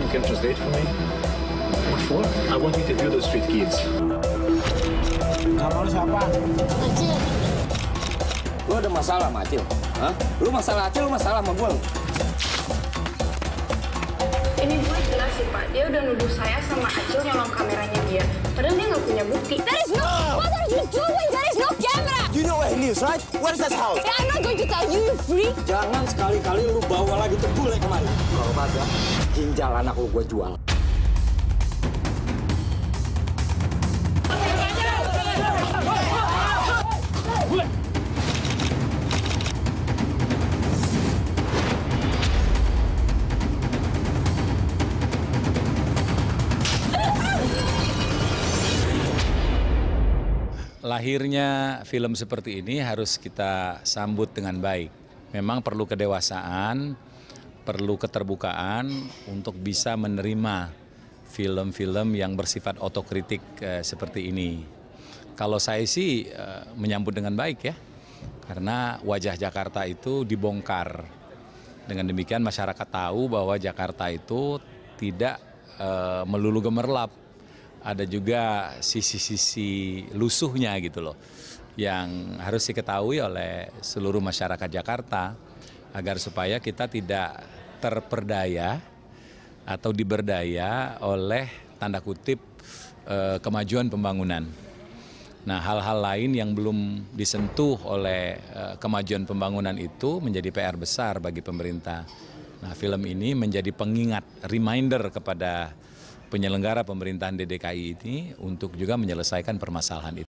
can translate for me? What for? I want to interview those street kids. Nama lu siapa? Acil. Lu ada masalah sama Acil? Hah? Lu masalah Acil, lu masalah sama gue? Ini gue jelas sih, Pak. Dia udah nuduh saya sama Acil nyolong kameranya dia. Padahal dia nggak punya bukti. There is no... What are you doing? There is no camera! You know where he lives, right? Where is that house? Yeah, I'm not going to tell you, you freak! Jangan sekali-kali lu bawa lagi tuh bule kemari. Kalau kagak, ginjal anak lu gue jual. Lahirnya film seperti ini harus kita sambut dengan baik. Memang perlu kedewasaan, perlu keterbukaan untuk bisa menerima film-film yang bersifat otokritik seperti ini. Kalau saya sih menyambut dengan baik ya, karena wajah Jakarta itu dibongkar. Dengan demikian masyarakat tahu bahwa Jakarta itu tidak melulu gemerlap. Ada juga sisi-sisi lusuhnya gitu loh, yang harus diketahui oleh seluruh masyarakat Jakarta agar supaya kita tidak terperdaya atau diberdaya oleh tanda kutip kemajuan pembangunan. Nah, hal-hal lain yang belum disentuh oleh kemajuan pembangunan itu menjadi PR besar bagi pemerintah. Nah, film ini menjadi pengingat, reminder kepada penyelenggara pemerintahan DKI ini untuk juga menyelesaikan permasalahan itu.